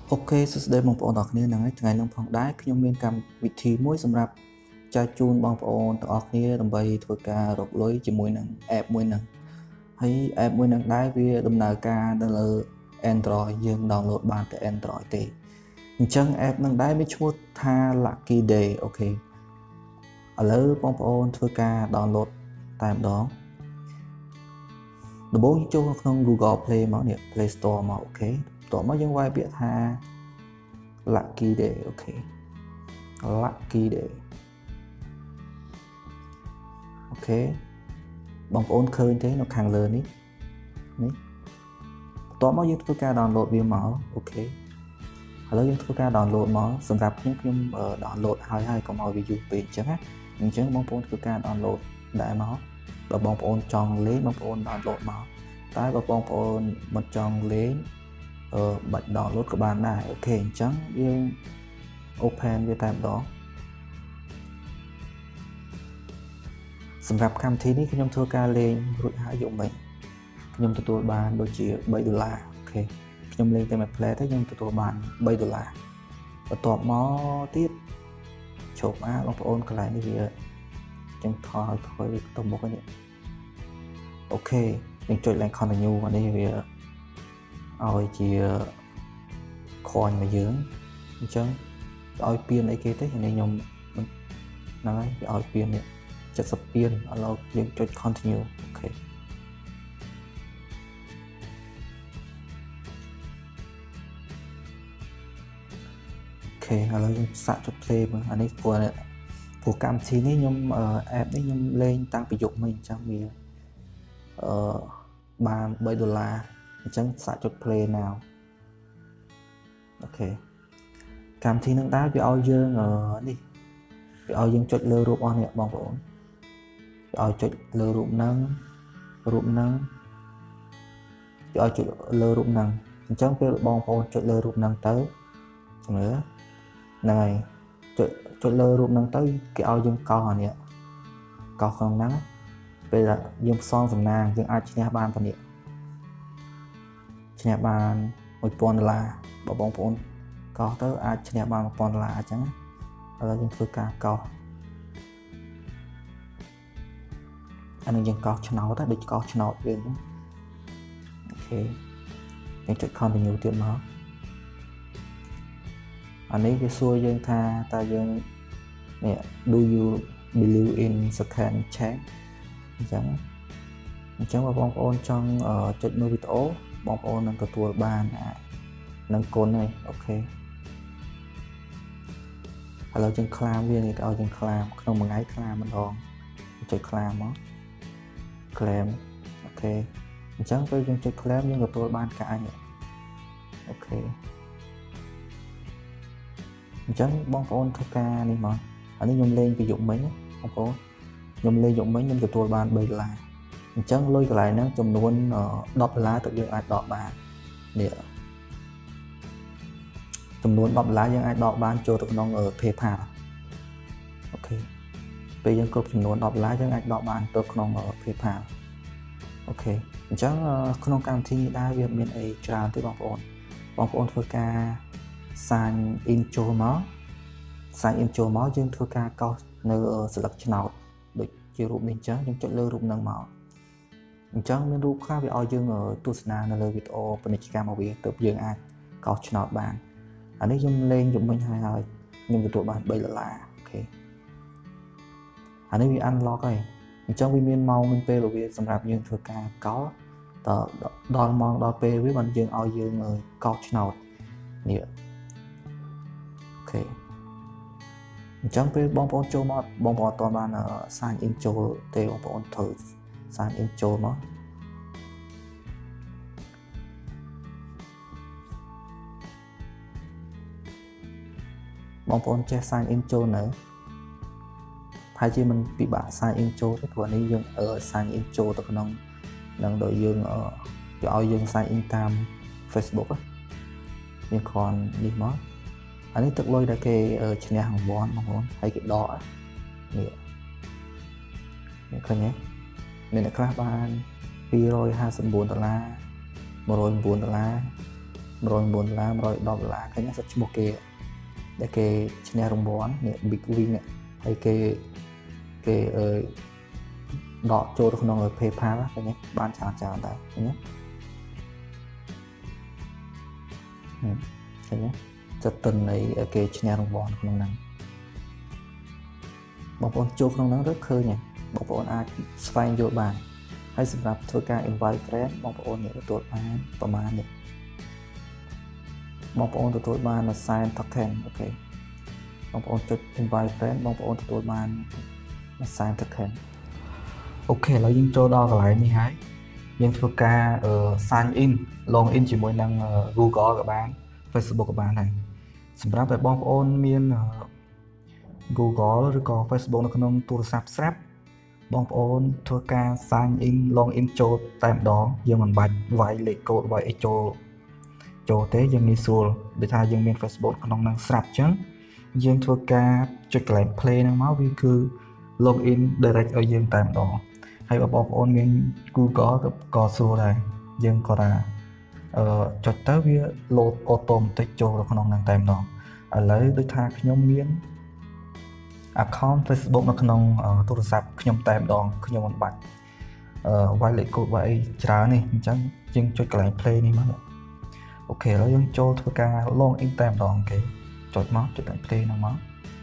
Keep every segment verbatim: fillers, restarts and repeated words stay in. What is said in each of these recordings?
អូខេសួស្តីបងប្អូនទាំងអស់គ្នាហ្នឹងហើយថ្ងៃនេះផងដែរខ្ញុំមានកម្មវិធីមួយសម្រាប់ចែកជូនបងប្អូនទាំងអស់គ្នាដើម្បីធ្វើការរកលុយជាមួយនឹង app មួយហ្នឹងហើយ app មួយហ្នឹងដែរវាដំណើរការនៅលើ Android យើង download បានតែ Android ទេអញ្ចឹង app ហ្នឹងដែរមានឈ្មោះថា Lucky Day អូខេឥឡូវបងប្អូនធ្វើការ download តែម្ដងដំបូងចូលក្នុង Google Play មកនេះ Play Store មកអូខេបន្ទាប់មកយើងវាយពាក្យថា Lucky Day អូខេ Lucky Day អូខេបងប្អូនឃើញទេនៅខាងលើនេះនេះបន្ទាប់មកយើងធ្វើការ download វាមកអូខេឥឡូវយើងធ្វើការ download មកសម្រាប់ខ្ញុំខ្ញុំ download ហើយហើយកុំឲ្យវាយូរពេកអញ្ចឹងណាអញ្ចឹងបងប្អូនធ្វើការ download ដែរមកបើបងប្អូនចង់លេងបងប្អូន download មកតែបើបងប្អូនមិនចង់លេងអឺបាច់ download ក៏បានដែរអូខេអញ្ចឹងយើង open វាតែម្ដងសម្រាប់កម្មវិធីនេះខ្ញុំធ្វើការលេងរួចហើយយកមិញខ្ញុំទទួលបានដូចជា3ដុល្លារអូខេខ្ញុំលេងតែមួយ play ទេខ្ញុំទទួលបាន3ដុល្លារបន្ទាប់មកទៀតជប់អាបងប្អូនកន្លែងនេះវាចឹងថយឲ្យថយទៅមុខនេះអូខេយើងចុចឡើង continue អានេះវាឲ្យជា coin មកយើងអញ្ចឹងឲ្យពៀនអីគេទេនេះខ្ញុំហ្នឹងហើយវាឲ្យពៀននេះ70ពៀនឥឡូវយើងចុច continue អូខេអូខេឥឡូវយើងសាកចុច play មើលអានេះព្រោះព្រោះកម្មវិធីនេះខ្ញុំ app នេះខ្ញុំលេងតាំងពីយប់មិញអញ្ចឹងវាអឺបាន3ដុល្លារអញ្ចឹងសាកចុច play now អូខេកម្មវិធីនឹងដែរវាឲ្យយើងនេះវាឲ្យយើងចុចលើរូបអស់នេះបងប្អូនវាឲ្យចុចលើរូបហ្នឹងរូបហ្នឹងវាឲ្យចុចលើរូបហ្នឹងអញ្ចឹងពេលបងប្អូនចុចលើរូបហ្នឹងទៅជំនឿហ្នឹងហើយចុចចុចលើរូបហ្នឹងទៅគេឲ្យយើងកោសអានេះកោសក្នុងហ្នឹងពេលយើងផ្សងសំណាងយើងអាចឈ្នះបានប៉ុណ្ណេះឈ្នះបាន1000ដុល្លារបើបងប្អូនកោសទៅអាចឈ្នះបាន1000ដុល្លារអញ្ចឹងឥឡូវយើងធ្វើការកោសអានេះយើងកោសឆ្នោតដែរដូចកោសឆ្នោតយើងអូខេយើងចុច continue ទៀតមកអានេះវាសួរយើងថាតើយើងនេះ do you believe in second chance អញ្ចឹងអញ្ចឹងបើបងប្អូនចង់ចុចមើលវីដេអូបងប្អូននឹងទទួលបាននឹងគុណហើយអូខេឥឡូវយើងខ្លាមវានេះគេឲ្យយើងខ្លាមក្នុងមួយថ្ងៃខ្លាមម្ដងចុចខ្លាមមក claim អូខេអញ្ចឹងពេលយើងចុច claim យើងទទួលបានកាអញអូខេអញ្ចឹងបងប្អូនធ្វើការនេះមកអានេះខ្ញុំលេងពីយប់មិញបងប្អូនខ្ញុំលេងយប់មិញខ្ញុំទទួលបាន3ដុល្លារអញ្ចឹងលុយកន្លែងហ្នឹងចំនួន10ដុល្លារទៅយើងអាចដកបាននេះចំនួន10ដុល្លារយើងអាចដកបានចូលទៅក្នុង PayPal អូខេពេលយើងគ្រប់ចំនួន10ដុល្លារយើងអាចដកបានទៅក្នុង PayPal អូខេអញ្ចឹងក្នុងកម្មវិធីនេះដែរវាមានអីច្រើនទេបងប្អូនបងប្អូនធ្វើការ sign in ចូលមក sign in ចូលមកយើងធ្វើការកោសនៅស្លឹកឆ្នោតដូចជារូបនេះអញ្ចឹងយើងចុចលើរូបហ្នឹងមកអញ្ចឹងមានរូបខ្លះវាឲ្យយើងទស្សនានៅលើវីដេអូពាណិជ្ជកម្មរបស់វាទើបយើងអាចកោសឆ្នោតបានអានេះខ្ញុំលេងយប់មិញហើយហើយខ្ញុំទទួលបាន3ដុល្លារអូខេអានេះវា unlock ហើយអញ្ចឹងវាមានម៉ោងមានពេលរបស់វាសម្រាប់យើងធ្វើការកោសតដល់ម៉ោងដល់ពេលវាបានយើងឲ្យយើងកោសឆ្នោតនេះអូខេអញ្ចឹងពេលបងប្អូនចូលមកបងប្អូនអត់ទាន់បាន sign in ចូលទេបងប្អូនត្រូវ sign in ចូលមកបងប្អូនចេះ sign in ចូលនៅហើយជាមិនពិបាក sign in ចូលទេព្រោះនេះយើង sign in ចូលទៅក្នុងនឹងដោយយើងវាឲ្យយើង sign in តាម Facebook យើងគ្រាន់នេះមកអានេះទឹកលុយដែលគេឈ្នះរង្វាន់បងប្អូនហើយគេដកនេះនេះឃើញទេមានអ្នកខ្លះបាន254ដុល្លារ109ដុល្លារ một rồi bốn lá một rồi đọc lá cái nhá một cái để cái nhà rồng bón nè big win nè hay cái cái đọ cho được nó ở PayPal đó cái nhé ban chào chào tại cái nhé cái nhé chất tình này cái nhà rồng bón không năng bọc ôn chụp không nó rất khơi nhỉ bọc ôn ai phai vô bàn hay sắp đặt thôi ca invite friend bọc ôn những tuổi banประมาณnày bọc ôn tuổi ban là sign token ok bọc ôn chụp invite friend bọc ôn tuổi ban là sign token ok là những chỗ đó lại như thế nhưng thôi ca ở sign in log in chỉ mỗi năng Google các bạn Facebook các bạn này sắp đặt về bọc ôn miền Google ឬក៏ Facebook នៅក្នុងទូរស័ព្ទស្រាប់បងប្អូនធ្វើការ sign in log in ចូលតែម្ដងយើងមិនបាច់វាយលេខកូដវាយអីចូលចូលទេយើងងាយស្រួលដូចថាយើងមាន Facebook ក្នុងនឹងស្រាប់អញ្ចឹងយើងធ្វើការចុចកន្លែង play ហ្នឹងមកវាគឺ log in direct ឲ្យយើងតែម្ដងហើយបើបងប្អូនមាន Google ក៏ស្រួលដែរយើងក៏ថាអឺចុចទៅវា load automatic ចូលក្នុងនឹងតែម្ដងឥឡូវដូចថាខ្ញុំមានaccount Facebook នៅក្នុងទូរស័ព្ទខ្ញុំតែម្ដងខ្ញុំមិនបាច់អឺវាយលេខកូដវាយអីច្រើននេះអញ្ចឹងយើងចុចកន្លែង play នេះមកអូខេឥឡូវយើងចូលធ្វើការ log in តែម្ដងគេចុចមកចុចកន្លែង play ហ្នឹងមក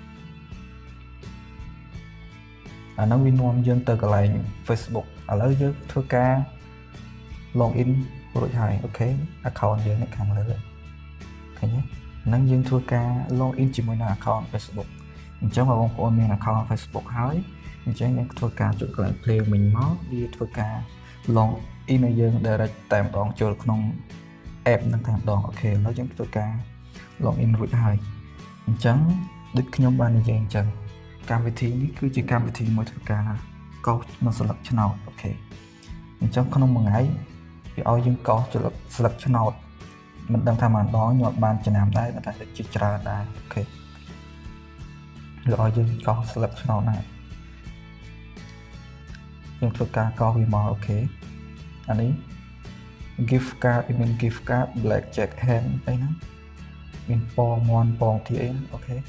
អាហ្នឹងវានាំយើងទៅកន្លែង Facebook ឥឡូវយើងធ្វើការ log in រួចហើយអូខេ account យើងនៅខាងលើឃើញទេហ្នឹងយើងធ្វើការ log in ជាមួយនឹង account Facebookអញ្ចឹងបើបងប្អូនមាន account Facebook ហើយអញ្ចឹងយើងធ្វើការចុចកន្លែង play មិញមកវាធ្វើការ log in ឲ្យយើង direct តែម្ដងចូលក្នុង app ហ្នឹងតែម្ដងអូខេឥឡូវយើងធ្វើការ log in រួចហើយអញ្ចឹងដូចខ្ញុំបាននិយាយអញ្ចឹងកម្មវិធីនេះគឺជាកម្មវិធីមួយធ្វើការកោសនៅស្លឹកឆ្នោតអូខេអញ្ចឹងក្នុងមួយថ្ងៃវាឲ្យយើងកោសស្លឹកឆ្នោតមិនដឹងថាប៉ុន្មានដងខ្ញុំបានចំណាំដែរតែជាច្រើនដែរអូខេឬឲ្យយើងកោសស្លឹកឆ្នោតណាយើងធ្វើការកោសវាមកអូខេអានេះ gift card មាន gift card black jack hand អីហ្នឹងមានពងមន់ពងទីអីអូខេ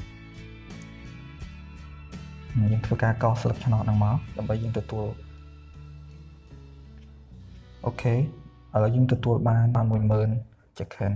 យើងធ្វើការកោសស្លឹកឆ្នោតហ្នឹងមកដើម្បីយើងទទួលអូខេឥឡូវយើងទទួលបានបាន មួយម៉ឺន jack hand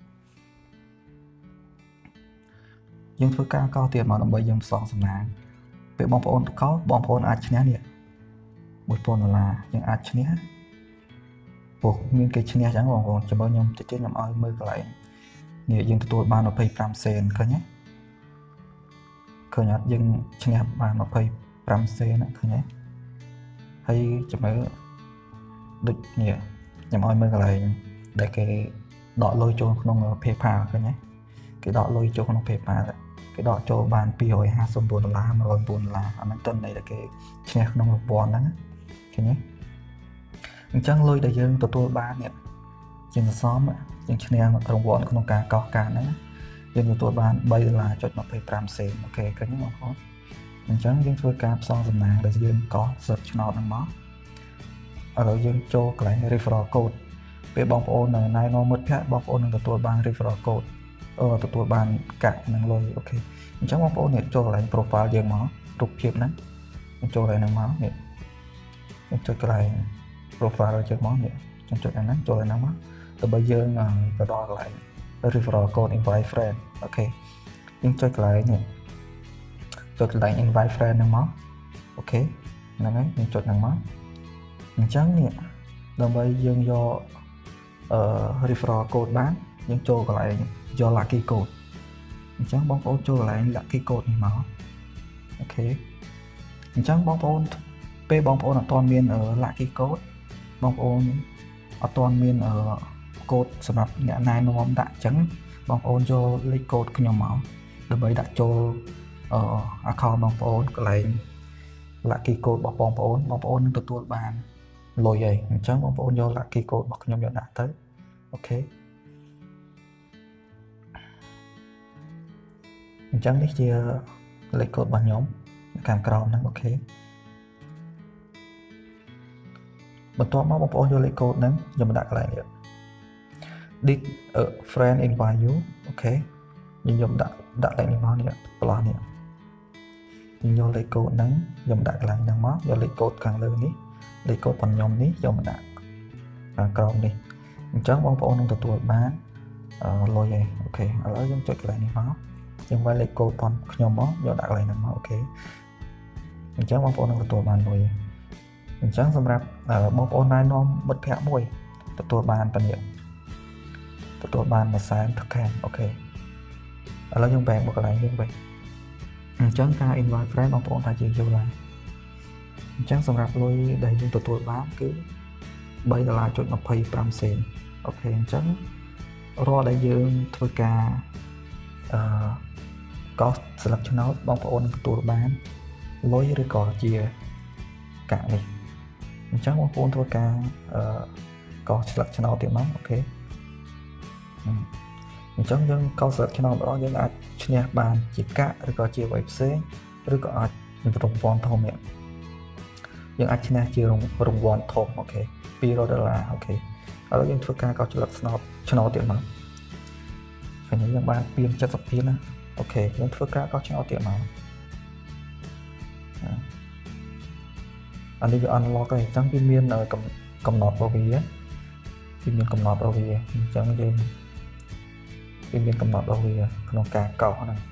យើងធ្វើការកោសទៀតមកដើម្បីយើងផ្សងសំណាងពេលបងប្អូនកោសបងប្អូនអាចឈ្នះនេះ មួយពាន់ដុល្លារយើងអាចឈ្នះព្រោះមានគេឈ្នះអញ្ចឹងបងប្អូនចាំមើលខ្ញុំតិចទៀតខ្ញុំឲ្យមើលកន្លែងនេះយើងទទួលបាន ยี่สิบห้า សេនឃើញទេឃើញអត់យើងឈ្នះបាន ยี่สิบห้า សេនឃើញទេហើយចាំមើលដូចនេះខ្ញុំឲ្យមើលកន្លែងដែលគេដកលុយចូលក្នុង PayPal ឃើញទេគេដកលុយចូលក្នុង PayPal គេដកចូលបាន ពីររយហាសិបបួន ដុល្លារ មួយរយបួន ដុល្លារអាហ្នឹងទៅនៃដែលគេឈ្នះក្នុងរង្វាន់ហ្នឹងឃើញទេអញ្ចឹងលុយដែលយើងទទួលបាននេះជាងសមយើងឈ្នះរង្វាន់ក្នុងការកោសកាតហ្នឹងយើងទទួលបាន បីដុល្លារ ยี่สิบห้า សេនអូខេឃើញទេបងប្អូនអញ្ចឹងយើងធ្វើការផ្សងសំណាងដែលយើងកោសស្លឹកឆ្នោតហ្នឹងមកឥឡូវយើងចូលកន្លែង referral code ពេលបងប្អូននៅណែនាំមិត្តភ័ក្តិបងប្អូននឹងទទួលបាន referral code អឺទទួលបានកាក់នឹងលុយអូខេអញ្ចឹងបងប្អូននេះចូលកន្លែង profile យើងមករូបភាពហ្នឹងចូលកន្លែងហ្នឹងមកនេះចុចកន្លែង profile យើងមកនេះចុចអាហ្នឹងចូលអាហ្នឹងមកដើម្បីយើងទៅដល់កន្លែង referral code invite friend អូខេយើងចុចកន្លែងនេះចុចកន្លែង invite friend ហ្នឹងមកអូខេហ្នឹងហើយយើងចុចហ្នឹងមកអញ្ចឹងនេះដើម្បីយើងយកអឺ referral code បានយើងចូលកន្លែងយក lucky code អញ្ចឹងបងប្អូនចូលកន្លែង lucky code នេះមកអូខេអញ្ចឹងបងប្អូនពេលបងប្អូនអត់ទាន់មាន lucky code បងប្អូនអត់ទាន់មានកូដសម្រាប់អ្នកណែនាំដាក់អញ្ចឹងបងប្អូនយកលេខកូដខ្ញុំមកដើម្បីដាក់ចូលអឺ account បងប្អូនកន្លែង lucky code របស់បងប្អូនបងប្អូននឹងទទួលបានលុយហើយអញ្ចឹងបងប្អូនយក lucky code របស់ខ្ញុំយកដាក់ទៅអូខេអញ្ចឹងនេះជាលេខកូដរបស់ខ្ញុំខាងក្រោមហ្នឹងអូខេបន្ទាប់មកបងប្អូនយកលេខកូដហ្នឹងយកមកដាក់កន្លែងនេះ did a friend invite you អូខេយើងយកដាក់ដាក់លេខនេះមកនេះប្លោះនេះយើងយកលេខកូដហ្នឹងខ្ញុំដាក់កន្លែងហ្នឹងមកយកលេខកូដខាងលើនេះលេខកូដរបស់ខ្ញុំនេះយកមកដាក់ខាងក្រោមនេះអញ្ចឹងបងប្អូននឹងទទួលបានលុយឯងអូខេឥឡូវយើងចុចកន្លែងនេះមកយើងវាយលេខកូដរបស់ខ្ញុំមកយកដាក់កន្លែងហ្នឹងមកអូខេអញ្ចឹងបងប្អូននឹងទទួលបានលុយអញ្ចឹងសម្រាប់បងប្អូនណែនាំមិត្តភ័ក្តិមួយទទួលបានតានេះទទួលបានមួយសែនថកែអូខេឥឡូវយើងបែរមកកន្លែងយើងវិញអញ្ចឹងការ invite friend បងប្អូនថាជាយល់ហើយអញ្ចឹងសម្រាប់លុយដែលយើងទទួលបានគឺ3ដុល្លារ.25សេនអូខេអញ្ចឹងរាល់ដែលយើងធ្វើការអឺកោសស្លឹកឆ្នោតបងប្អូននឹងទទួលបានលុយឬក៏ជាកាក់នេះអញ្ចឹងបងប្អូនធ្វើការអឺកោសស្លឹកឆ្នោតទៀតមកអូខេអញ្ចឹងយើងកោសស្លឹកឆ្នោតម្ដងយើងអាចឈ្នះបានជាកាក់ឬក៏ជាអ្វីផ្សេងឬក៏អាចរង្វាន់ធំយើងអាចឈ្នះជារង្វាន់ធំអូខេពីររយដុល្លារអូខេឥឡូវយើងធ្វើការកោសស្លឹកឆ្នោតឆ្នោតទៀតមកឃើញយើងបានពីседសិបភាគណាអូខេយើងធ្វើការកោសឆ្នោតទៀតមកអានេះវា unlock ហើយអញ្ចឹងវាមានកំណត់របស់វាវាមានកំណត់របស់វាអញ្ចឹងយើងវាមានកំណត់របស់វាក្នុងការកោសហ្នឹង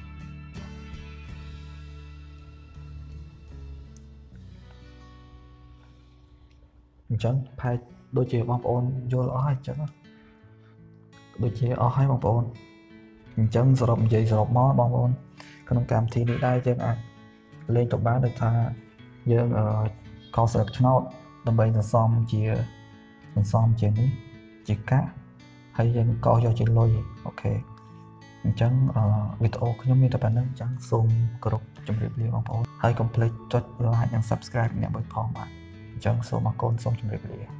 អញ្ចឹងផែដូចជាបងប្អូនយល់អស់ហើយអញ្ចឹងដូចជាអស់ហើយបងប្អូនអញ្ចឹងសរុបនិយាយសរុបមកបងប្អូនក្នុងកម្មវិធីនេះដែរយើងអាចលេងទៅបានដូចថាយើងកោសស្លឹកឆ្នោតដើម្បីសន្សំជាសន្សំជានេះជាកាក់ហើយយើងកោសយកជាលុយអូខេអញ្ចឹងវីដេអូខ្ញុំមានតែប៉ុណ្្នឹងអញ្ចឹងសូមគោរពជម្រាបលាបងប្អូនហើយកុំភ្លេចចុច like និង subscribe អ្នកបើផងបាទអញ្ចឹងសូមអរគុណសូមជម្រាបលា